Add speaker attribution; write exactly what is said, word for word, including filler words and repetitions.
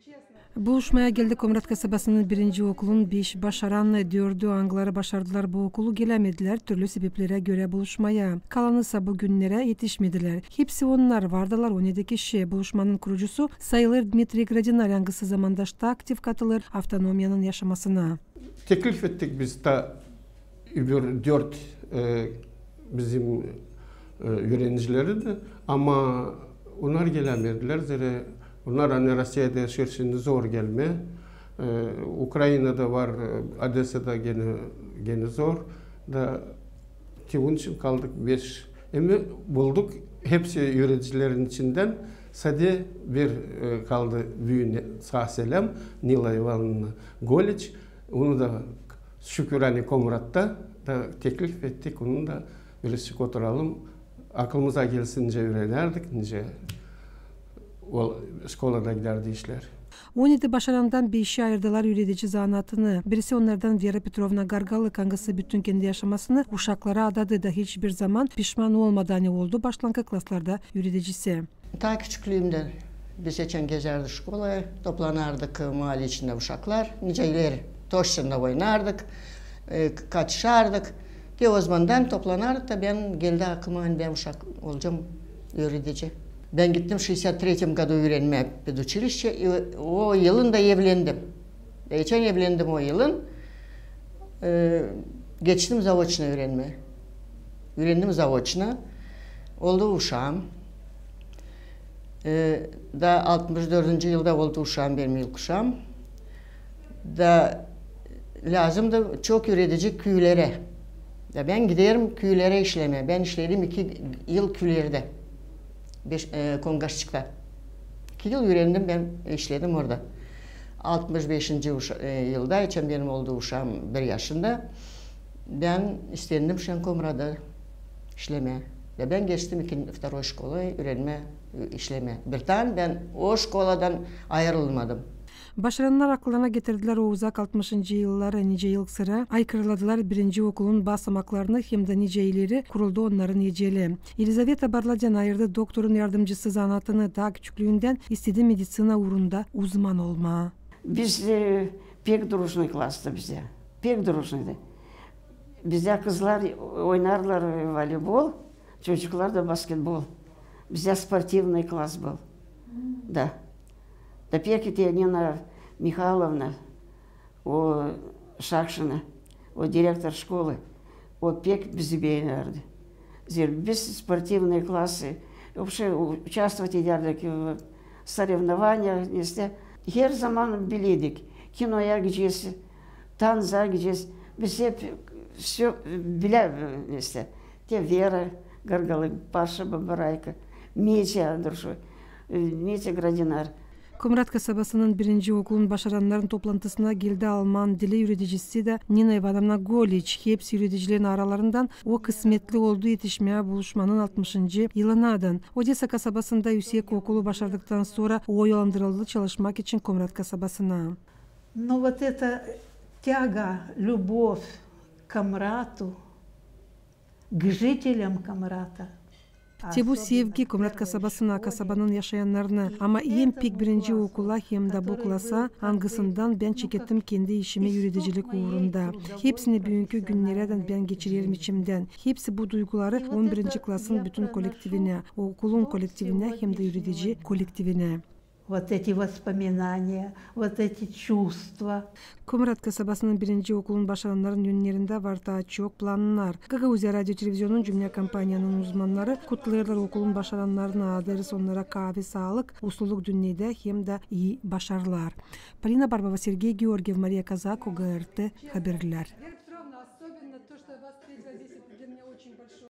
Speaker 1: Buluşmaya geldi Komrat kasabasının birinci okulun beş başaran dördü angları başardılar. Bu okulu gelemediler türlü sebeplere göre buluşmaya. Kalanısa bu günlere yetişmediler. Hepsi onlar vardılar on yedi kişi. Buluşmanın kurucusu sayılır Dmitri Gradinar yangısı zamandaşta aktif katılır avtonomiyanın yaşamasına.
Speaker 2: Teklif ettik biz de dört e, bizim e, öğrencileri de ama onlar gelemediler. Zira onlar hani Rusya'da yaşarken zor gelme. Ee, Ukrayna'da var, Odessa'da gene gene zor. Da onun için kaldık beş. Ama bulduk hepsi öğrencilerin içinden sadece bir e, kaldı büyüğüne sağ selam Nila Ivanovna Goliç. Onu da Şükürhane Komrat'ta da teklif ettik. Onu da birleşik oturalım. Aklımıza gelsince öğrenerdik. Nice o şkolada giderdi işler.
Speaker 1: on yedi başarandan beşi ayırdılar üretici zanatını. Birisi onlardan Vera Petrovna Gargalı kankası bütün kendi yaşamasını uşaklara adadı da hiçbir zaman pişman olmadan oldu başlangıç klaslarda üreticisi.
Speaker 3: Ta küçüklüğümden biz geçen gezerdik şkolaya, toplanardık mahalle içinde uşaklar. Niceler toşçunda oynardık, e, kaçışardık. Ki o zamandan toplanardık da ben geldi aklıma ben uşak olacağım üretici. Ben gittim шестьдесят третьем году öğrenmeye pedучилище. O yılın da evlendim. Geçen evlendim o yılın. Ee, geçtim zavodçuna öğrenmeye. Öğrendim zavodçuna. Oldu uşağım. Ee, da altmış dördüncü yılda oldu uşağım benim ilk uşağım. Da lazımdı çok üretici küylere. Da ben giderim küylere işlemeye. Ben işledim iki yıl küylerde. Beş, e, Kongaşçık'ta. İki yıl öğrendim ben işledim orada. altmış beşinci e, yılda için benim olduğu uşağım bir yaşında. Ben istendim Şenkomra'da işlemeye. Ve ben geçtim ikinci второй şkola öğrenme, işleme. Bir tane ben o şkoladan ayrılmadım.
Speaker 1: Başaranlar akıllarına getirdiler o uzak altmışıncı yılları nice yıl sıra aykırıladılar birinci okulun basamaklarını hem de nice ileri kuruldu onların eceli. Elizaveta Barladyan ayırdı doktorun yardımcısı zanatını daha küçüklüğünden istedi medisina uğrunda uzman olma.
Speaker 4: Biz e, pek дружный klastı bize. Pek дружный. Bize kızlar oynarlar voleybol, çocuklar da basketbol. Bize спортивный класс был. Да. Да пекет Нина Михайловна, о Шакшина, о директор школы, о пек безбейнерды. Без спортивные классы, вообще участвовать в соревнованиях, если her zaman biliydik. Kinoya gideceğiz, tanza gideceğiz. Biz hep все biliriz. Te Vera Gargalı, Paşa Babarayka, Mitya Durşoy, Mitya Gradinar.
Speaker 1: Komrat kasabasının birinci okulun başaranların toplantısına geldi Alman dili üreticisi de Nina Ivanovna Goliç. Hepsi üreticilerin aralarından o kısmetli olduğu yetişmeye buluşmanın altmışıncı yılınadan. Odessa kasabasında yüksek okulu başardıktan sonra o yollandırıldı çalışmak için Komrat kasabasına.
Speaker 5: Но вот эта тяга, любовь к Комрату, к жителям Комрата.
Speaker 1: Te bu sevgi Komrat kasabasına, kasabanın yaşayanlarına ama en pek birinci okula hem de bu klasa hangisinden ben çekettim kendi işimi yürüticilik uğrunda. Hepsini bugünkü günlerden ben geçiririm içimden. Hepsi bu duyguları on birinci klasın bütün kolektivine, okulun kolektivine hem de yürütici kolektivine.
Speaker 5: Вот эти воспоминания, вот эти чувства.
Speaker 1: Komrat kasabasının birinci okulun başaranların yönlerinde var daha çok planlar. Gagauzya Radyo Televizyon'un cümle kampanyanın uzmanları kutlayırlar okulun başaranlarına adres onlara kahve, sağlık, usuluk dünyada hem de iyi başarılar. Polina Barbova, Sergey Georgiev, Maria Kazak, O G R T haberler.